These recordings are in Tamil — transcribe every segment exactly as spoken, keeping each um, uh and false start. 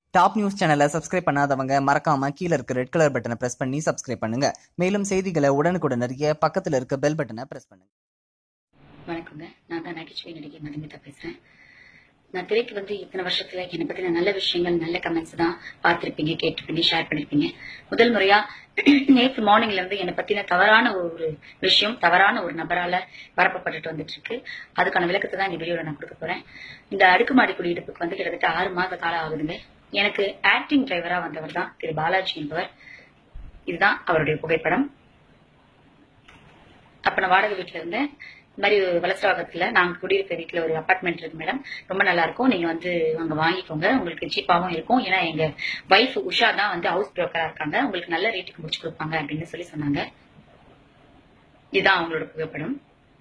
டாப் நியூஸ் சேனலை சப்ஸ்கிரைப் பண்ணாதவங்க மறக்காம கீழ இருக்க ரெட் கலர் பட்டனை பிரஸ் பண்ணி சப்ஸ்கிரைப் பண்ணுங்க. மேலும் செய்திகளை உடனுக்குடன் அறிய பக்கத்துல இருக்க பெல் பட்டனை பிரஸ் பண்ணுங்க. வணக்கங்க, நான் தான் நகைச்சுவை நடிகை மதுமிதா பேசுறேன். நான் திரைக்கு வந்து இத்தனை வருஷத்துல என்னை பத்தின நல்ல விஷயங்கள், நல்ல கமெண்ட்ஸ் தான் பார்த்திருப்பீங்க, கேட்டிருப்பீங்க, ஷேர் பண்ணிருப்பீங்க. முதல் முறையா நேற்று மார்னிங்ல இருந்து என்னை பத்தின தவறான ஒரு விஷயம், தவறான ஒரு நபரால பரப்பப்பட்டுட்டு வந்துட்டு இருக்கு. அதுக்கான விளக்கத்தை தான் இந்த வீடியோல நான் கொடுக்க போறேன். இந்த அடுக்குமாடி குடியிருப்புக்கு வந்து கிட்டத்தட்ட ஆறு மாத காலம் ஆகுதுங்க. எனக்கு ஆக்டிங் டிரைவரா வந்தவர் தான் திரு பாலாஜி என்பவர். இதுதான் அவருடைய புகைப்படம். அப்ப நான் வாடகை வீட்டுல இருந்தேன். இந்த மாதிரி வலசராகத்துல நாங்க குடியிருக்க வீட்டுல ஒரு அபார்ட்மெண்ட் இருக்கு மேடம், ரொம்ப நல்லா இருக்கும், நீங்க வந்து அங்க வாங்கிக்கோங்க, உங்களுக்கு சீப்பாவும் இருக்கும். ஏன்னா எங்க வைஃப் உஷா தான் வந்து ஹவுஸ் புரோக்கரா இருக்காங்க, உங்களுக்கு நல்ல ரேட்டுக்கு முடிச்சு கொடுப்பாங்க அப்படின்னு சொல்லி சொன்னாங்க. இதுதான் அவங்களோட புகைப்படம்.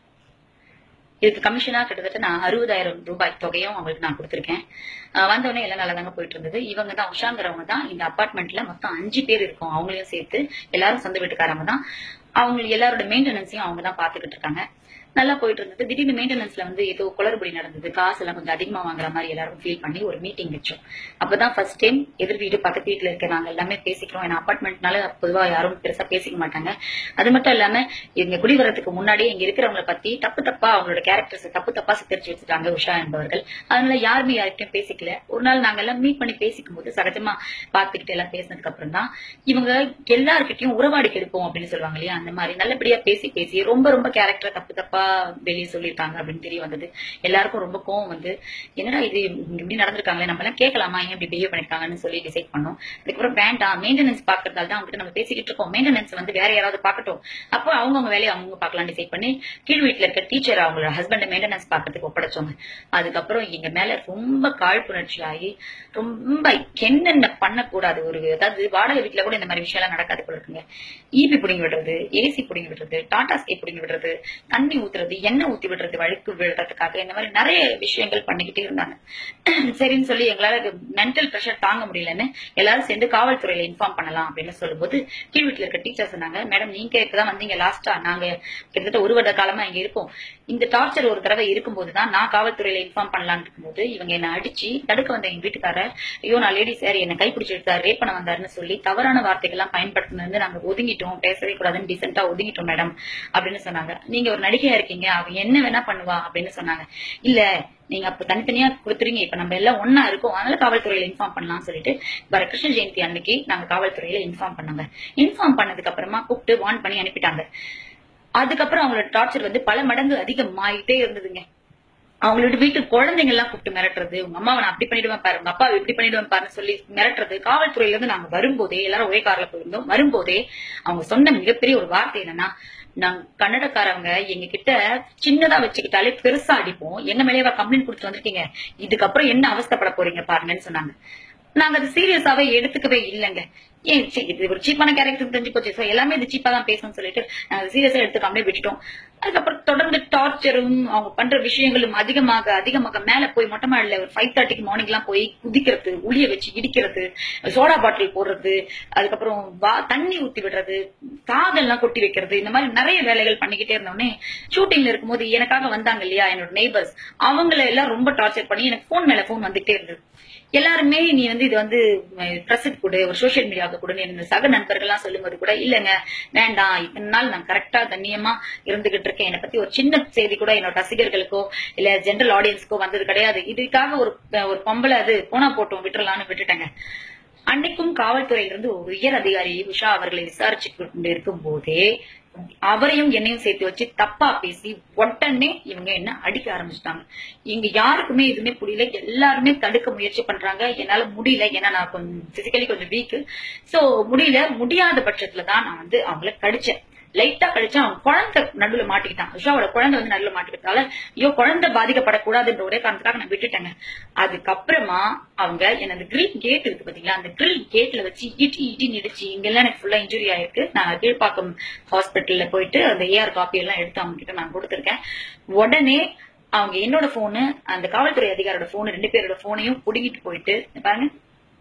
இதுக்கு கமிஷனா கிட்டத்தட்ட நான் அறுபதாயிரம் ரூபாய் தொகையும் அவங்களுக்கு நான் கொடுத்துருக்கேன். வந்தவொடனே எல்லாம் நல்லா தாங்க போயிட்டு இருந்தது. இவங்க தான் உஷாங்கிறவங்க தான் இந்த அபார்ட்மெண்ட்ல மொத்தம் அஞ்சு பேர் இருக்கும், அவங்களையும் சேர்த்து எல்லாரும் சொந்த வீட்டுக்காரங்க தான். அவங்க எல்லாரோட மெயின்டெனன்ஸையும் அவங்க தான் பாத்துக்கிட்டு இருக்காங்க. நல்லா போயிட்டு இருந்தது. திடீர்னு மெயின்டெனன்ஸ்ல வந்து ஏதோ குளறுபடி நடந்தது, காசு எல்லாம் கொஞ்சம் அதிகமா வாங்குற மாதிரி எல்லாரும் ஃபீல் பண்ணி ஒரு மீட்டிங் வச்சோம். அப்பதான் ஃபர்ஸ்ட் டைம் எதிர் வீடு பக்கத்து வீட்டுல இருக்க நாங்க எல்லாமே பேசிக்கிறோம். ஏன்னா அபார்ட்மெண்ட்னால பொதுவா யாரும் பெருசா பேசிக்க மாட்டாங்க. அது மட்டும் இல்லாம இவங்க குடி வரதுக்கு முன்னாடியே இங்க இருக்கிறவங்களை பத்தி தப்பு தப்பா அவங்களோட கேரக்டர்ஸ் தப்பு தப்பா சித்தரிச்சு வச்சுட்டாங்க உஷா என்பவர்கள். அதனால யாருமே யார்கிட்டயும் பேசிக்கல. ஒரு நாள் நாங்க எல்லாம் மீட் பண்ணி பேசிக்கும் போது சகஜமா பாத்துக்கிட்டு எல்லாம் பேசினதுக்கு அப்புறம் தான் இவங்க எல்லார்கிட்டையும் உறவாடி கெடுப்போம் அப்படின்னு சொல்லுவாங்க இல்லையா, அந்த மாதிரி நல்லபடியா பேசி பேசி ரொம்ப ரொம்ப கேரக்டர் தப்பு தப்பா வெளியே சொல்லிருக்காங்க அப்படின்னு தெரிய வந்தது. எல்லாருக்கும் ரொம்ப கோவம் வந்து, என்னடா இது இப்படி நடந்திருக்காங்களே, நம்ம எல்லாம் கேட்கலாமா, ஏன் இப்படி பிஹேவ் பண்ணிருக்காங்கன்னு சொல்லி டிசைட் பண்ணோம். அதுக்கப்புறம் வேண்டாம், மெயின்டெனன்ஸ் பாக்குறதால தான் அவங்க நம்ம பேசிக்கிட்டு இருக்கோம், மெயின்டெனன்ஸ் வந்து வேற யாராவது பாக்கட்டும், அப்போ அவங்கவுங்க வேலையை அவங்க பாக்கலாம் டிசைட் பண்ணி கீழ் வீட்டுல இருக்க டீச்சர் அவங்களோட ஹஸ்பண்ட் மெயின்டெனன்ஸ் பாக்கிறதுக்கு ஒப்படைச்சோங்க. அதுக்கப்புறம் எங்க மேல ரொம்ப காழ்ப்புணர்ச்சி ஆகி ரொம்ப என்னென்ன பண்ணக்கூடாது, ஒரு அதாவது வாடகை வீட்டுல கூட இந்த மாதிரி விஷயம் எல்லாம் நடக்காது போல இருக்குங்க. ஈபி புடிங்கி விடுறது, ஏசி புடிங்கி விடுறது, டாடா ஸ்கை புடிங்கி விடுறது, தண்ணி ஊத்துறது, எண்ணெய் ஊத்தி விடுறது, வழுக்கு விடுறதுக்காக இந்த மாதிரி நிறைய விஷயங்கள் பண்ணிக்கிட்டே இருந்தாங்க. சரின்னு சொல்லி எங்களால மென்டல் பிரஷர் தாங்க முடியலன்னு எல்லாரும் சேர்ந்து காவல்துறையில இன்ஃபார்ம் பண்ணலாம் அப்படின்னு சொல்லும்போது கீழ் வீட்டுல இருக்க டீச்சர் சொன்னாங்க, மேடம் நீங்க இப்பதான் வந்தீங்க லாஸ்டா, நாங்க கிட்டத்தட்ட ஒரு வருட காலமா இங்க இருப்போம், இந்த டார்ச்சர் ஒரு தடவை இருக்கும்போதுதான் நான் காவல்துறையில இன்ஃபார்ம் பண்ணலான்னு இருக்கும்போது இவங்க என்ன அடிச்சு தடுக்க வந்த எங்க வீட்டுக்காரர், ஐயோ நான் லேடி சார் என்ன கைப்பிடிச்சு எடுத்தாரு, ரேப் பண்ண வந்தாருன்னு சொல்லி தவறான வார்த்தைகள் எல்லாம் பயன்படுத்தினது நாங்க ஒதுங்கிட்டோம், பேசவே கூடாதுன்னு டீசென்டா ஒதுங்கிட்டோம் மேடம் அப்படின்னு சொன்னாங்க. நீங்க ஒரு நடிகையா இருக்கீங்க, அவ என்ன வேணா பண்ணுவா அப்படின்னு சொன்னாங்க. இல்ல நீங்க அப்ப தனித்தனியா கொடுத்துறீங்க, இப்ப நம்ம எல்லாம் ஒன்னா இருக்கோம், அதனால காவல்துறையில இன்ஃபார்ம் பண்ணலாம் சொல்லிட்டு வர கிருஷ்ண ஜெயந்தி அன்னைக்கு நாங்க காவல்துறையில இன்ஃபார்ம் பண்ணாங்க. இன்ஃபார்ம் பண்ணதுக்கு அப்புறமா கூப்பிட்டு வார்ன் பண்ணி அனுப்பிட்டாங்க. அதுக்கப்புறம் அவங்களோட டார்ச்சர் வந்து பல மடங்கு அதிகமாயிட்டே இருந்ததுங்க. அவங்களோட வீட்டு குழந்தைங்க எல்லாம் கூப்பிட்டு மிரட்டுறது, உங்க அம்மாவை நான் அப்படி பண்ணிடுவேன் பாரு, உங்க அப்பா இப்படி பண்ணிடுவேன் பாருன்னு சொல்லி மிரட்டுறது. காவல்துறையில இருந்து நாங்க வரும்போதே எல்லாரும் ஒரே கார்ல போயிருந்தோம். வரும்போதே அவங்க சொன்ன மிகப்பெரிய ஒரு வார்த்தை என்னன்னா, நாங்க கன்னடக்காரவங்க எங்க கிட்ட சின்னதா வச்சுக்கிட்டாலே பெருசா அடிப்போம், எங்க மேலேயே கம்ப்ளைண்ட் கொடுத்து வந்திருக்கீங்க, இதுக்கப்புறம் என்ன அவஸ்தப்பட போறீங்க பாருங்கன்னு சொன்னாங்க. நாங்க அது சீரியஸாவே எடுத்துக்கவே இல்லைங்க. ஏன் இது ஒரு சீப்பான கேரக்டர் தெரிஞ்சு போச்சு, எல்லாமே இது சீப்பா தான் பேசணும்னு சொல்லிட்டு நாங்க சீரியஸா எடுத்துக்காமலே விட்டுட்டோம். அதுக்கப்புறம் தொடர்ந்து டார்ச்சரும் அவங்க பண்ற விஷயங்களும் அதிகமாக அதிகமாக மேல போய் மொட்டை மாடில ஒரு ஃபைவ் தேர்ட்டிக்கு மார்னிங் எல்லாம் போய் குதிக்கிறது, உளிய வச்சு இடிக்கிறது, சோடா பாட்டில் போடுறது, அதுக்கப்புறம் தண்ணி ஊத்தி விடுறது, காதெல்லாம் கொட்டி வைக்கிறது, இந்த மாதிரி நிறைய வேலைகள் பண்ணிக்கிட்டே இருந்தோடனே ஷூட்டிங்ல இருக்கும்போது எனக்காக வந்தாங்க இல்லையா என்னோட நெய்பர்ஸ், அவங்கள எல்லாம் ரொம்ப டார்ச்சர் பண்ணி எனக்கு போன் மேல போன் வந்துட்டே இருந்தது. எல்லாருமே நீ வந்து இது வந்து பிரஸுக்கு கூட ஒரு சோசியல் மீடியாவுக்கு கூட என்னோட சக நண்பர்கள்லாம் சொல்லும்போது கூட இல்லங்க வேண்டாம், இத்தனை நாள் நான் கரெக்டா தண்ணியமா இருந்துகிட்டு இருக்கேன், என்னை பத்தி ஒரு சின்ன செய்தி கூட என்னோட ரசிகர்களுக்கோ இல்ல ஜெனரல் ஆடியன்ஸ்க்கோ வந்தது கிடையாது, இதுக்காக ஒரு ஒரு பொம்பளை அது போனா போட்டோம் விட்டுறலான்னு விட்டுட்டேங்க. அன்னைக்கும் காவல்துறையிலிருந்து ஒரு உயர் அதிகாரி உஷா அவர்களை விசாரிச்சு கொண்டு இருக்கும் போதே அவரையும் என்னையும் சேர்த்து வச்சு தப்பா பேசி உடனே இவங்க என்ன அடிக்க ஆரம்பிச்சிட்டாங்க. இங்க யாருக்குமே எதுவுமே புரியல, எல்லாருமே தடுக்க முயற்சி பண்றாங்க, என்னால முடியல, ஏன்னா நான் கொஞ்சம் பிசிக்கலி கொஞ்சம் வீக்கு, சோ முடியல. முடியாத பட்சத்துலதான் நான் வந்து அவங்கள கடிச்சேன். லைட்டா கழிச்சா அவன் குழந்தை நடுவுல மாட்டிக்கிட்டான். உஷாவோட குழந்தை வந்து நடுவுல மாட்டிக்கிட்டால ஐயோ குழந்தை பாதிக்கப்படக்கூடாதுன்ற ஒரே காரணத்துக்காக நான் விட்டுட்டேங்க. அதுக்கப்புறமா அவங்க என்ன அந்த கிரில் கேட் இருக்கு பாத்தீங்களா, அந்த கிரில் கேட்ல வச்சு இட்டி இட்டி நிடிச்சு இங்கெல்லாம் எனக்கு ஃபுல்லா இன்ஜுரி ஆயிருக்கு. நான் கீழ்பாக்கம் ஹாஸ்பிட்டல்ல போயிட்டு அந்த ஏஆர் காப்பி எல்லாம் எடுத்து அவங்க கிட்ட நான் கொடுத்துருக்கேன். உடனே அவங்க என்னோட போனு அந்த காவல்துறை அதிகாரோட போனு ரெண்டு பேரோட போனையும் புடுங்கிட்டு போயிட்டு பாருங்க,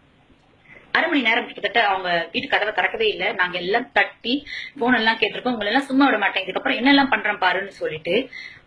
அரை மணி நேரம் கிட்டத்தட்ட அவங்க வீட்டு கதவை திறக்கவே இல்லை. நாங்க எல்லாம் தட்டி போன் எல்லாம் கேட்டிருக்கோம், உங்களை எல்லாம் சும்மா விட மாட்டேன், இதுக்கப்புறம் என்னெல்லாம் பண்றேன் பாருன்னு சொல்லிட்டு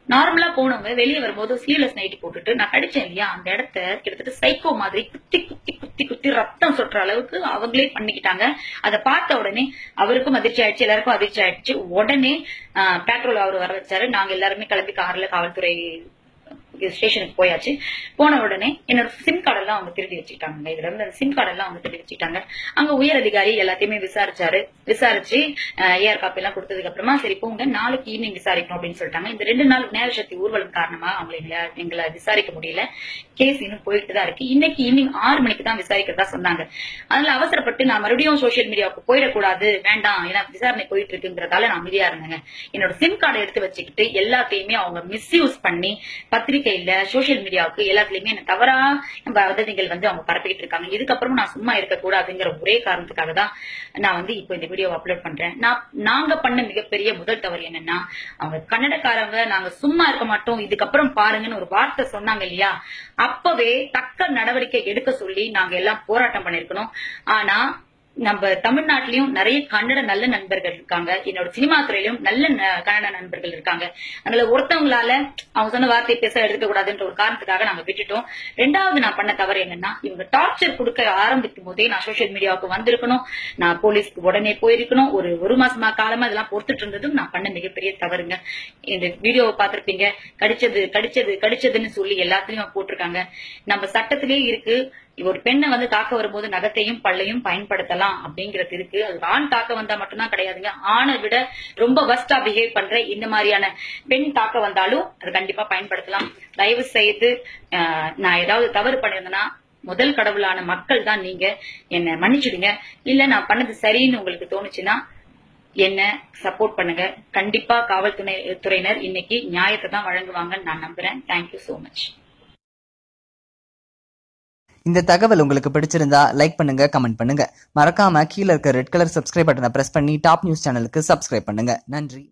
நார்மலா போனவங்க வெளியே வரும்போது ஸ்லீவ்லெஸ் நைட்டி போட்டுட்டு நான் கடிச்சேன் இல்லையா அந்த இடத்த கிட்டத்தட்ட சைக்கோ மாதிரி குத்தி குத்தி குத்தி குத்தி ரத்தம் சொட்டுற அளவுக்கு அவங்களே பண்ணிக்கிட்டாங்க. அதை பார்த்த உடனே அவருக்கும் அதிர்ச்சி ஆயிடுச்சு, எல்லாருக்கும் அதிர்ச்சி ஆயிடுச்சு. உடனே பெட்ரோல் அவர் வர வச்சாரு. நாங்க எல்லாருமே கிளம்பி கார்ல காவல்துறை ஸ்டேஷனுக்கு போயாச்சு. போன உடனே என்னோட சிம் கார்டு எல்லாம் அவங்க திருடி வச்சுக்கிட்டாங்க. இதுல இருந்து அந்த சிம் கார்டு எல்லாம் அவங்க திருடி வச்சுக்கிட்டாங்க. அங்க உயர் அதிகாரி எல்லாத்தையுமே விசாரிச்சாரு. விசாரிச்சு ஏஆர் காப்பி எல்லாம் கொடுத்ததுக்கு அப்புறமா சரி போங்க நாளைக்கு ஈவினிங் விசாரிக்கணும் அப்படின்னு சொல்லிட்டாங்க. இந்த ரெண்டு நாள் நேர சக்தி ஊர்வலம் காரணமா அவங்களை எங்களை விசாரிக்க முடியல. கேஸ் இன்னும் போயிட்டு தான் இருக்கு. இன்னைக்கு ஈவினிங் ஆறு மணிக்கு தான் விசாரிக்கிறதா சொன்னாங்க. அதனால அவசரப்பட்டு நான் மறுபடியும் சோசியல் மீடியாவுக்கு போயிடக்கூடாது, வேண்டாம், ஏன்னா விசாரணை போயிட்டு இருக்குங்கிறதால நான் அமைதியா இருந்தேங்க. என்னோட சிம் கார்டை எடுத்து வச்சுக்கிட்டு எல்லாத்தையுமே அவங்க மிஸ்யூஸ் பண்ணி பத்திரிகை இல்ல சோசியல் மீடியாவுக்கு எல்லாத்துலயுமே என்ன தவறா வதந்திகள் வந்து அவங்க பரப்பிக்கிட்டு இருக்காங்க. இதுக்கப்புறம் நான் சும்மா இருக்க கூடாதுங்கிற ஒரே காரணத்துக்காக தான் நான் வந்து இப்போ இந்த வீடியோ அப்லோட் பண்றேன். நான் நாங்க பண்ண மிகப்பெரிய முதல் தவறு என்னன்னா, அவங்க கன்னடக்காரங்க நாங்க சும்மா இருக்க மாட்டோம் இதுக்கப்புறம் பாருங்கன்னு ஒரு வார்த்தை சொன்னாங்க இல்லையா, அப்பவே தக்க நடவடிக்கை எடுக்க சொல்லி நாங்க எல்லாம் போராட்டம் பண்ணிருக்கணும். ஆனா நம்ம தமிழ்நாட்டிலயும் நிறைய கன்னட நல்ல நண்பர்கள் இருக்காங்க, என்னோட சினிமா துறையிலும் நல்ல கன்னட நண்பர்கள் இருக்காங்க. அதனால ஒருத்தவங்களால அவங்க சொன்ன வார்த்தையை பேச எடுக்க கூடாதுன்ற ஒரு காரணத்துக்காக நாங்க விட்டுட்டோம். ரெண்டாவது நான் பண்ண தவறு என்னன்னா, இவங்க டார்ச்சர் கொடுக்க ஆரம்பிக்கும் போதே நான் சோசியல் மீடியாவுக்கு வந்திருக்கணும், நான் போலீஸ்க்கு உடனே போயிருக்கணும். ஒரு ஒரு மாசமா காலமா இதெல்லாம் பொறுத்துட்டு இருந்ததும் நான் பண்ண மிகப்பெரிய தவறுங்க. இந்த வீடியோவை பார்த்திருப்பீங்க, கடிச்சது கடிச்சது கடிச்சதுன்னு சொல்லி எல்லாத்துலயும் போட்டிருக்காங்க. நம்ம சட்டத்திலேயே இருக்கு, ஒரு பெண்ணை வந்து தாக்க வரும்போது நகத்தையும் பல்லையும் பயன்படுத்தலாம் அப்படிங்கிறது இருக்கு. அது ஆண் தாக்க வந்தா மட்டும்தான் கிடையாதுங்க. ஆணை விட ரொம்ப வஸ்டா பிஹேவ் பண்ற இந்த மாதிரியான பெண் தாக்க வந்தாலும் அது கண்டிப்பா பயன்படுத்தலாம். தயவு செய்து நான் ஏதாவது தவறு பண்ணிருந்தேன்னா முதல் கடவுளான மக்கள் தான் நீங்க, என்ன மன்னிச்சுடுங்க. இல்ல நான் பண்ணது சரின்னு உங்களுக்கு தோணுச்சுன்னா என்ன சப்போர்ட் பண்ணுங்க. கண்டிப்பா காவல்துறை துறையினர் இன்னைக்கு நியாயத்தை தான் வழங்குவாங்கன்னு நான் நம்புறேன். Thank you so much. இந்த தகவல் உங்களுக்கு பிடிச்சிருந்தா லைக் பண்ணுங்க, கமெண்ட் பண்ணுங்க. மறக்காம கீழே இருக்க ரெட் கலர் சப்ஸ்கிரைப் பட்டனை பிரஸ் பண்ணி டாப் நியூஸ் சேனலுக்கு சப்ஸ்கிரைப் பண்ணுங்க. நன்றி.